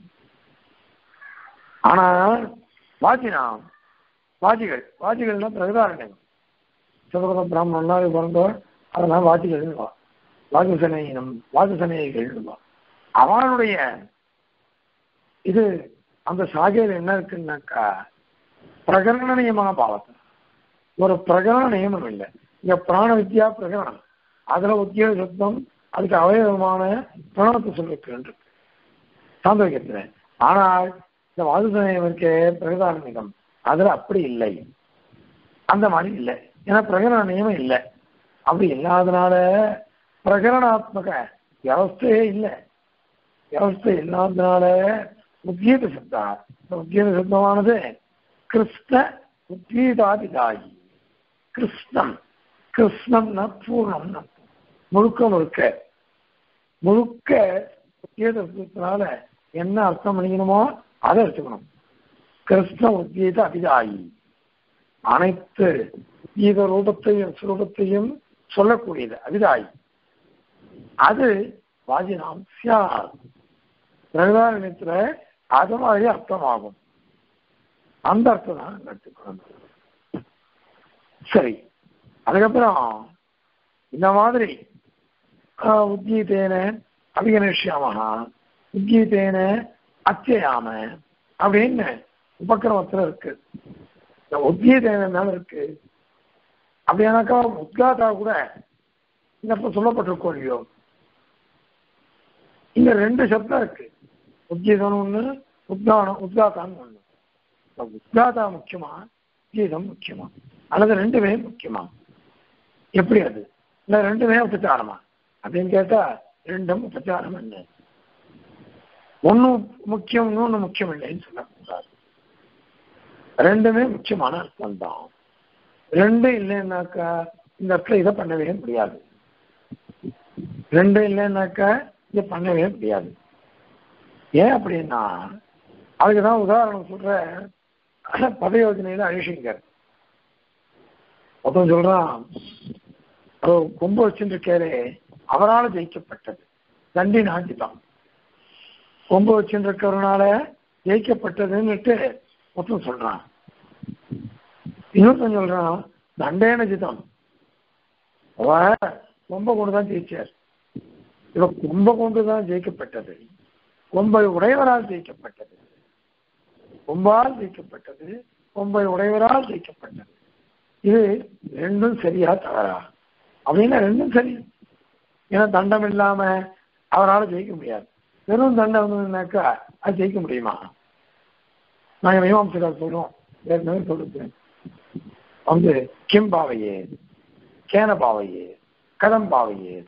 S1: ஆனா வாஜினாம் வாஜிகள் வாஜிகள்னா பிரகதாரண்யம் சிவகத பிராமணன்லாம் பிறந்தோ அதெல்லாம் வாஜிகள் வாஜசனையினம் வாஜசனைகள் அவனுடைய இது அந்த சாகையில் என்ன இருக்குன்னாக்கா பிரகரண நியமான பாவத்தை ஒரு பிரகரண நியமனம் இல்லை. இங்க பிராண வித்யா பிரகரணம் அதுல உத்தியோக சப்தம் அதுக்கு அவயவமான பிரணவத்தை சொல்லிருக்கு சாந்தோக்கியத்துல. ஆனால் இந்த வாஜசனையம் இருக்க பிரகதாரண்யம் அதுல அப்படி இல்லை, அந்த மாதிரி இல்லை. ஏன்னா பிரகரண நியமம் இல்லை. அப்படி இல்லாதனால பிரகரணாத்மக வியவஸ்தையே இல்லை. வியவஸ்தை இல்லாதனால உத்கீத சப்தா இந்த உத்கீத சப்தமானது கிருஷ்ண உத்கீதாதிதாயி கிருஷ்ணம் கிருஷ்ணம்னா பூர்ணம்னா முழுக்க முழுக்க முழுக்க உத்கீத சப்தத்தினால என்ன அர்த்தம் பண்ணிக்கணுமோ அதை எடுத்துக்கணும். கிருஷ்ண உத்கீத அபிதாயி அனைத்து கீத ரூபத்தையும் சுரூபத்தையும் சொல்லக்கூடியது அவிதாயி. அது வாஜினாம் சியார் பிரகதாரணத்துல அது மாதிரி அர்த்தமாகும். அந்த அர்த்தம் தான் எடுத்துக்கணும். சரி, அதுக்கப்புறம் இந்த மாதிரி உத்கீதேன அபிகனிஷ்யாமஹா உத்கீதேன அத்தியாம அப்படின்னு உபக்கிரமத்துல இருக்கு. இந்த உத்கீதேன இருக்கு அப்படின்னாக்கா உத்காதா கூட இந்த இடத்துல சொல்லப்பட்டிருக்கோம் இல்லையோ. இங்க ரெண்டு சப்தம் இருக்கு, உத்கீதம் ஒண்ணு, உத்கானம் உத்காத்தான்னு ஒண்ணு. உத்காதா முக்கியமா உத்கீதம் முக்கியமா அல்லது ரெண்டுமே முக்கியமா? எப்படி அது? இந்த ரெண்டுமே உபச்சாரமா அப்படின்னு கேட்டா ரெண்டும் உபச்சாரம் இல்லை. ஒன்னும் முக்கியம் இன்னொன்னு முக்கியம் இல்லைன்னு சொல்லக்கூடாது. ரெண்டுமே முக்கியமான அர்த்தம் தான். ரெண்டு இல்லைன்னாக்கா இந்த இடத்துல இதை பண்ணவே முடியாது. ரெண்டு இல்லைன்னாக்கா இதை பண்ணவே முடியாது. ஏன் அப்படின்னா அதுக்குதான் உதாரணம் சொல்ற பதயோஜனையில அழிஷிங்கர் ஒருத்தன் சொல்றான், கொம்பு வச்சுருக்காரு அவரால் ஜெயிக்கப்பட்டது தண்டி நாட்டிதான். கொம்பு வச்சுருக்கிறதுனால ஜெயிக்கப்பட்டதுன்னுட்டு ஒருத்தன் சொல்றான். இன்னொருத்தன் சொல்றான் தண்டேன ஜிதம், அவ கொம்பை கொண்டுதான் ஜெயிச்சார். இவ கொம்பை கொண்டுதான் ஜெயிக்கப்பட்டது, கொம்பை உடையவரால் ஜெயிக்கப்பட்டது, கொம்பால் ஜெயிக்கப்பட்டது, கொம்பை உடையவரால் ஜெயிக்கப்பட்டது. இது ரெண்டும் சரியா தவறா அப்படின்னா ரெண்டும் சரி. ஏன்னா தண்டம் இல்லாம அவரால் ஜெயிக்க முடியாது. வெறும் தண்டம் வந்ததுனாக்கா அது ஜெயிக்க முடியுமா? நாங்கள் மீமாம்சகார் சொல்றோம், ஏற்கனவே சொல்லிருக்கேன் வந்து கிம் பாவையே கேன பாவையே கதம் பாவையே.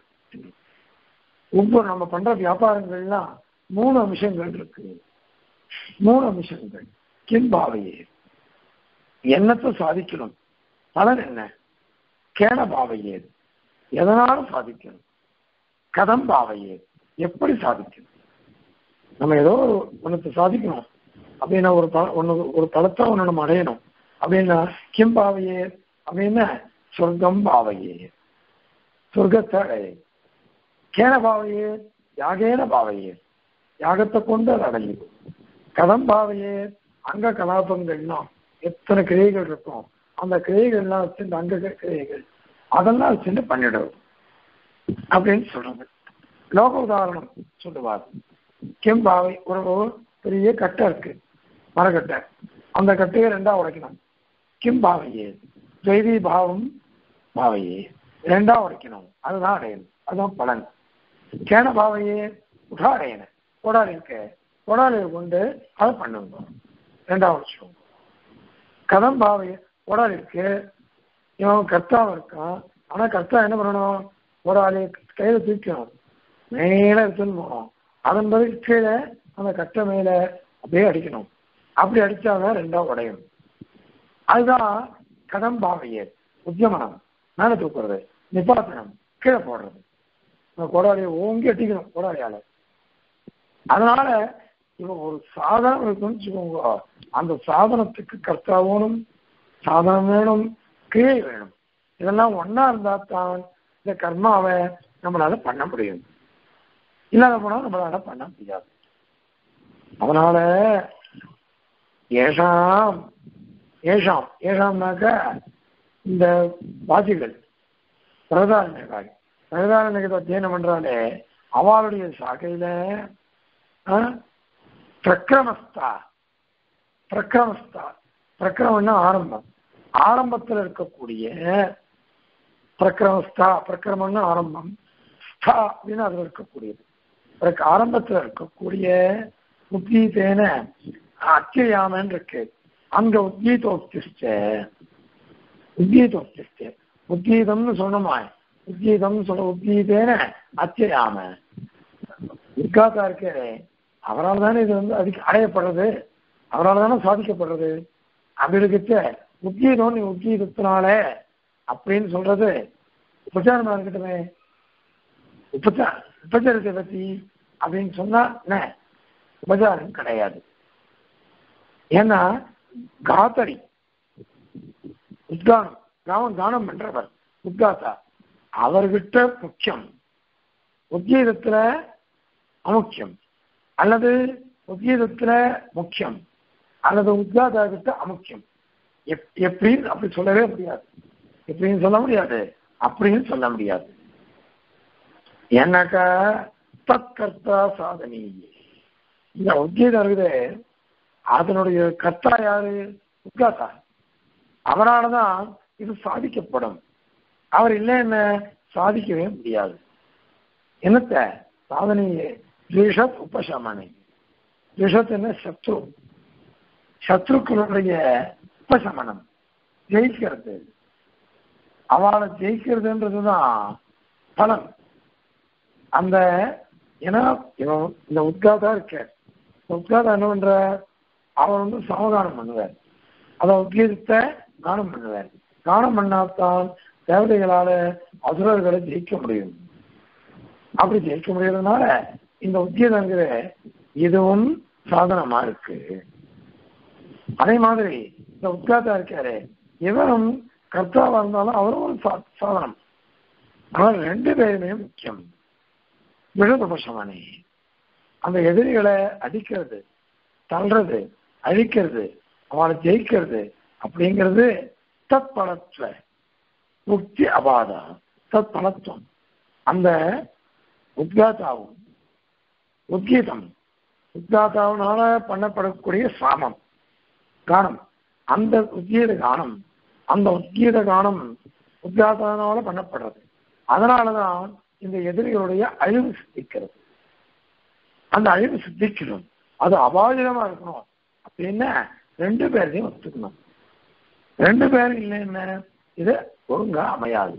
S1: ஒவ்வொரு நம்ம பண்ற வியாபாரங்கள்லாம் மூணு அம்சங்கள் இருக்கு. மூணு அம்சங்கள். கிம் பாவையே என்னத்தை சாதிக்கணும், பலன் என்ன? கேன பாவையே எதனாலும் சாதிக்கணும். கதம் பாவையே எப்படி சாதிக்கணும். நம்ம ஏதோ ஒரு ஒன்றத்தை சாதிக்கணும் அப்படின்னா ஒரு பல ஒன்று ஒரு பலத்தை ஒன்று நம்ம அடையணும் அப்படின்னா கிம் பாவையே அப்படின்னா சொர்க்கம் பாவையே சொர்க்கத்தை அடைய. கேன பாவையே யாகேன பாவையே யாகத்தை கொண்டு அதை அடையும். கதம் பாவையே அங்க கலாபங்கள்லாம் எத்தனை கிரியைகள் இருக்கும், அந்த கிரியைகள்லாம் வச்சு அங்க கிரியைகள் அதெல்லாம் வச்சுட்டு பண்ணிடுவோம் அப்படின்னு சொல்றாங்க. லோக உதாரணம் சொல்லுவார். கெம்பாவை ஒரு பெரிய கட்டை இருக்கு, மரக்கட்டை. அந்த கட்டையை ரெண்டா உடைக்கணும். கிம் பாவையே துவைதி பாவம் பாவையே ரெண்டா உடைக்கணும், அதுதான் அடையணும், அதுதான் பலன். கேன பாவையே உடா அடையணும், கொடாலி இருக்க கொடாலியை கொண்டு அதை பண்ணுங்க, ரெண்டா உடைச்சிடுவோம். கதம் பாவையே கொடாலி இருக்கு, இவன் கர்த்தாவும் இருக்கான். ஆனா கர்த்தா என்ன பண்ணணும், கொடாலி கையில தூக்கணும், மேல எடுத்துன்னு போகணும். அதன் பிறகு கீழே அந்த கட்டை மேல அப்படியே அடிக்கணும். அப்படி அடிச்சாதான் ரெண்டா உடையும். அதுதான் கதம் பாவையே. உத்தியமனம் மேல தூக்குறது, நிப்பாத்தனம் கீழே போடுறது. கொடாலியை ஓங்கி அடிக்கணும் கொடாலியால. அதனால இவன் ஒரு சாதனம் இருக்குன்னு வச்சுக்கோங்க, அந்த சாதனத்துக்கு கர்த்தா வேணும், சாதனம் வேணும், கிரியை வேணும். இதெல்லாம் ஒன்னா இருந்தா தான் இந்த கர்மாவை நம்மளால பண்ண முடியும். இல்லாத போனா நம்மளால பண்ண முடியாது. அதனால ஏஷாம் ஏஷாம் ஏஷாம்னாக்க இந்த வாசிகள் பிரதாரணகாரி பிரதாரணகத்தை அத்தியனம் பண்றாலே அவளுடைய சாகையில பிரக்கிரமஸ்தா பிரக்கிரமஸ்தா பிரக்கிரமம்னா ஆரம்பம். ஆரம்பத்தில் இருக்கக்கூடிய பிரக்கிரமஸ்தா, பிரக்கிரமம்னா ஆரம்பம், ஸ்தா அப்படின்னு அதுல இருக்கக்கூடியது. ஆரம்பத்தில் இருக்கக்கூடிய உத்கீதேன அத்தியாமன் இருக்கு. அங்க உத்கீதோக்திஷ்ட உத்கீதோக்திஷ்ட உத்கீதம்னு சொன்னோமா, உத்கீதம்னு சொல்ல உத்கீதேன அத்தியாம உத்காத்தா இருக்கே அவரால் தானே இது வந்து அதுக்கு அடையப்படுறது, அவரால் தானே சாதிக்கப்படுறது. அப்படி இருக்க உத்கீதம் நீ உத்கீதத்தினால அப்படின்னு சொல்றது உபச்சாரமா இருக்கட்டுமே. உபச்சார உபச்சாரத்தை பத்தி அப்படின்னு சொன்னா என்ன உபச்சாரம் கிடையாது. ஏன்னா காத்தடி உத்கானம் காமம் கானம் பண்றவர் உத்காத்தா அவர்கிட்ட முக்கியம், உத்கீதத்துல அமுக்கியம், அல்லது உத்கீதத்துல முக்கியம், அல்லது உத்காதா கிட்ட அமுக்கியம். எப்படின்னு அப்படி சொல்லவே முடியாது. எப்படின்னு சொல்ல முடியாது, அப்படின்னு சொல்ல முடியாது. ஏன்னாக்கா தற்கர்த்தா சாதனை. இந்த உத்கீதம் இருக்குது, அதனுடைய கர்த்தா யாரு? உத்காதா. அவரால்தான் இது சாதிக்கப்படும். அவர் இல்லை என்ன சாதிக்கவே முடியாது. என்னத்த சாதனையே துவேஷத் உபசமனை. துவேஷத் என்ன? சத்ரு. சத்ருக்களுடைய உபசமனம், ஜெயிக்கிறது. அவளை ஜெயிக்கிறதுன்றதுதான் பலன். அந்த ஏன்னா இவன் இந்த உத்காதா இருக்க, உத்காதா என்ன பண்ற, அவன் வந்து சமகானம் பண்ணுவார், அதை உத்கீதத்தை கானம் பண்ணுவார். கானம் பண்ணால்தான் தேவதைகளால அசுரர்களை ஜெயிக்க முடியும். அப்படி ஜெயிக்க முடியறதுனால இந்த உத்கீதங்கிற இதுவும் சாதனமா இருக்கு. அதே மாதிரி இந்த உத்காதா இருக்காரு, இவரும் கர்த்தாவா இருந்தாலும் அவரும் ஒரு சாதனம். ஆனால் ரெண்டு பேருமே முக்கியம். விழுதுபசமானே அந்த எதிரிகளை அடிக்கிறது, தள்ளுறது, அழிக்கிறது, அவனை ஜெயிக்கிறது அப்படிங்கிறது தத் பலத்துவ முக்தி அபாதா. தத் பலத்துவம் அந்த உத்காதாவும் உத்கீதம் உத்காதாவினால பண்ணப்படக்கூடிய சாமம் கானம், அந்த உத்கீத கானம், அந்த உத்கீத கானம் உத்காதாவினால பண்ணப்படுறது. அதனாலதான் இந்த எதிரிகளுடைய அழிவு சித்திக்கிறது. அந்த அழிவு சித்திக்கணும், அது அபாஜிதமா இருக்கணும் அப்படின்னா ரெண்டு பேரையும் ஒத்துக்கணும். ரெண்டு பேரும் இல்லைன்னா இது ஒழுங்கா அமையாது.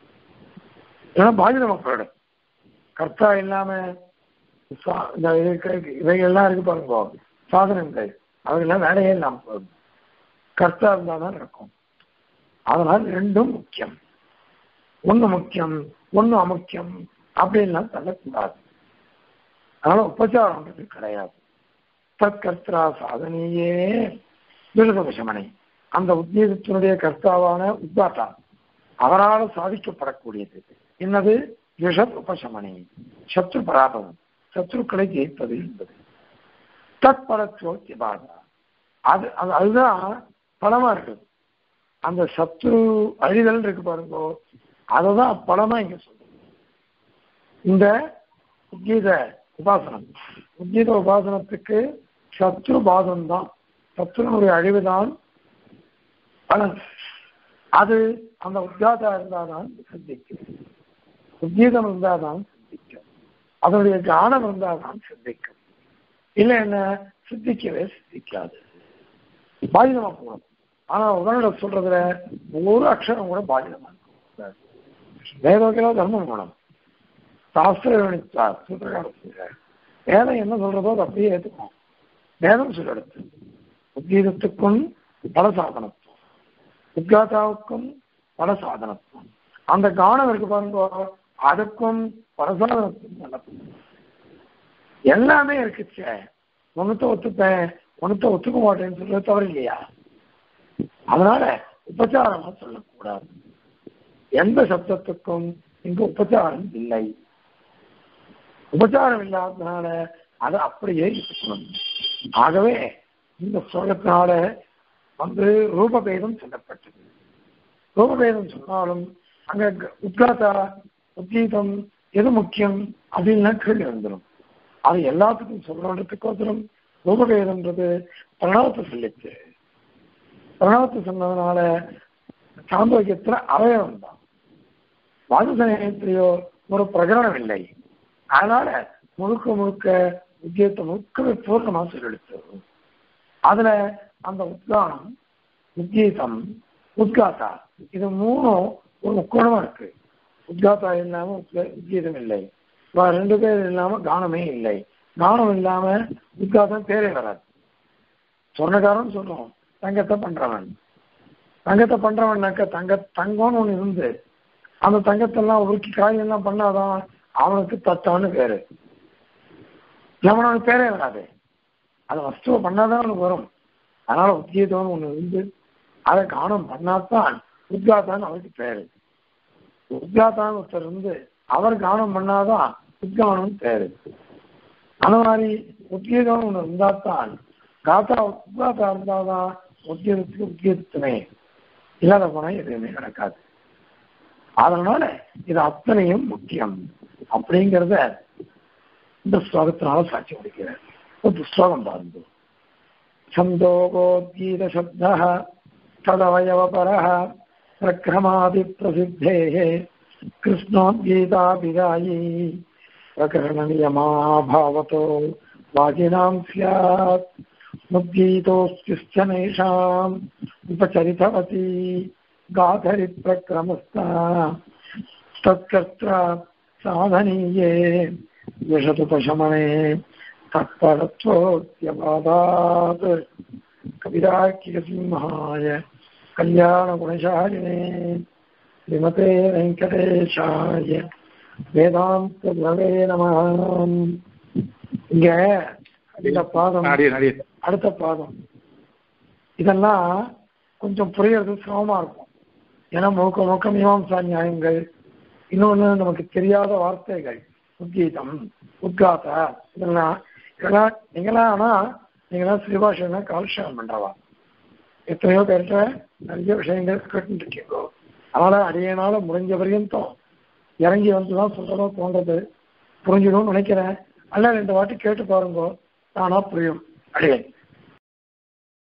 S1: ஏன்னா பாஜிதமா போயிடும். கர்த்தா இல்லாம இந்த இவைகள்லாம் இருக்கு பாருங்க, சாதனங்கள் அவைகள்லாம் வேலையே இல்லாம போயிடும். கர்த்தா இருந்தால்தான் இருக்கும். அதனால் ரெண்டும் முக்கியம். ஒண்ணு முக்கியம் ஒண்ணு அமுக்கியம் அப்படின்லாம் தள்ளக்கூடாது. அதனால உபச்சாரம்ன்றது கிடையாது. தற்கர்த்தா சாதனையே விருதபசமனை அந்த உத்கீதத்தினுடைய கர்த்தாவான உத்காத்தா அவரால் சாதிக்கப்படக்கூடியது என்னது? விஷத் உபசமனை, சத்ரு பராபவம், சத்ருக்களை ஜெயிப்பது என்பது. தற்பலத்யோத்தியபாதா அது அதுதான் பலமா இருக்கு. அந்த சத்ரு அழிதல் இருக்கு பாருங்க, அததான் பலமா இங்க சொல்றது. இந்த உத்கீத உபாசனம், உத்கீத உபாசனத்துக்கு சத்ரு பாதம் தான், சத்ருனுடைய அழிவுதான் பலன். அது அந்த உத்காதா இருந்தால்தான் சித்திக்கும், உத்கீதம் இருந்தால்தான் சித்திக்கும், அதனுடைய கானம் இருந்தால்தான் சித்திக்கும். இல்லை என்ன சித்திக்கவே சித்திக்காது, பாதிதமா போகணும். ஆனா உடனோட சொல்றதுல ஒரு அக்ஷரம் கூட பாதிதமா இருக்கும். வேதோக்கில தர்மம் குணம் சாஸ்திர சூத்திரகார வேதம் என்ன சொல்றதோ அது அப்படியே ஏற்றுக்கணும். வேதம் சொல்லெடுத்து உத்கீதத்துக்கும் பல சாதனத்துவம், உத்காதாவுக்கும் பல சாதனத்துவம், அந்த கானம் இருக்கு பாருங்க அதுக்கும் பல சாதனத்துவம் நடக்கும். எல்லாமே இருக்குச்சே, ஒன்னத்தை ஒத்துப்பேன் ஒன்னத்தை ஒத்துக்க மாட்டேன்னு சொல்றது தவறு இல்லையா? அதனால உபச்சாரமா சொல்லக்கூடாது. எந்த சப்தத்துக்கும் இங்கு உபச்சாரம் இல்லை. உபச்சாரம் இல்லாததுனால அதை அப்படியே இருக்கணும். ஆகவே இந்த ஸ்லோகத்தினால வந்து ரூபபேதம் சொல்லப்பட்டது. ரூபபேதம் சொன்னாலும் அங்க உத்காதா உத்கீதம் எது முக்கியம் அப்படின்னா கேள்வி வந்துடும். அது எல்லாத்துக்கும் சொல்றதுக்கோசரம் ரூபபேதம்ன்றது பிரணவத்தை சொல்லிச்சு. பிரணவத்தை சொன்னதுனால சாந்தோக்கியத்துல அவயவம் தான், வாயுசனத்திலேயோ ஒரு பிரகரணம் இல்லை. அதனால முழுக்க முழுக்க உத்கீதத்தை முழுக்கவே பூர்ணமா சொல்லெடுத்தது. அதுல அந்த உத்கானம் உத்கீதம் உத்காதா இது மூணும் ஒரு முக்கோணமா இருக்கு. உத்காதா இல்லாம உத்கீதம் இல்லை, ரெண்டு பேர் இல்லாம கானமே இல்லை, கானம் இல்லாம உத்காதம் பேரே வராது. சொர்ணக்காரன் சொல்றோம், தங்கத்தை பண்றவன், தங்கத்தை பண்றவன்னாக்க தங்க தங்கம்னு ஒண்ணு இருந்து அந்த தங்கத்தெல்லாம் உருக்கி காயெல்லாம் பண்ணாதான் அவனுக்கு தத்தான்னு பேரு. அவனோட பேரே வராது, அது வஸ்துவை பண்ணாதான் அவனுக்கு வரும். அதனால உத்கீதம்னு ஒண்ணு இருந்து அதை காணம் பண்ணாதான் உத்காதான் அவருக்கு பேரு. உத்காதான் ஒருத்தர் இருந்து அவர் கானம் பண்ணாதான் உத்கானம் பேரு. அந்த மாதிரி உத்கீதம் ஒண்ணு இருந்தால்தான் காத்தா உத்காத்தா இருந்தாதான் உத்கீதத்துக்கு உத்கீதத்துமே இல்லாத போனா எதுவுமே நடக்காது. அதனால இது அத்தனையும் முக்கியம் அப்படிங்கிறத இந்த ஸ்லோகத்தினால சாட்சி முடிக்கிறார். ஒரு ஸ்லோகம் பாருங்க. சந்தோகோத்கீத சப்தா ததவயவபரஹ பிரக்ரமாதி பிரசித்தேஹ கிருஷ்ணோத்கீதாபிதாயி பிரகரண நியமாபாவதோ வாஜினாம் ஸ்யாத் முத்கீதோஸ்திஷ்டநேஷாம் உபசரிதவதி காதரி பிரக்ரமஸ்தா தத்கர்த்ரா சாதனீயே விஷதுபசமனே தத்பரத்வோத்யபாதாத் கவிதாக்கியசிம்ஹாய கல்யாண குணசாலினே ஸ்ரீமதே வெங்கடேஷாய வேதாந்த குரவே நமः. இங்க இந்த பாதம் அடுத்த பாதம் இதெல்லாம் கொஞ்சம் புரியறது சிரமமா இருக்கும். ஏன்னா முழுக்க முழுக்க மீமாம்சா நியாயங்கள், இன்னொன்னு நமக்கு தெரியாத வார்த்தைகள், உத்கீதம் உத்காத்தா இதெல்லாம் இதெல்லாம் நீங்களாம் ஆனா நீங்களாம் ஸ்ரீபாஷா கால்ஷேரம் பண்றவா எத்தனையோ பேர்கிட்ட நிறைய விஷயங்கள் கேட்டு இருக்கீங்களோ. அதனால அடியனால முடிஞ்ச வரையும் இறங்கி வந்துதான் சொல்றதோ தோன்றது புரிஞ்சிடும்னு நினைக்கிறேன். அல்ல ரெண்டு வாட்டி கேட்டு பாருங்க, தானா புரியும் அடியே.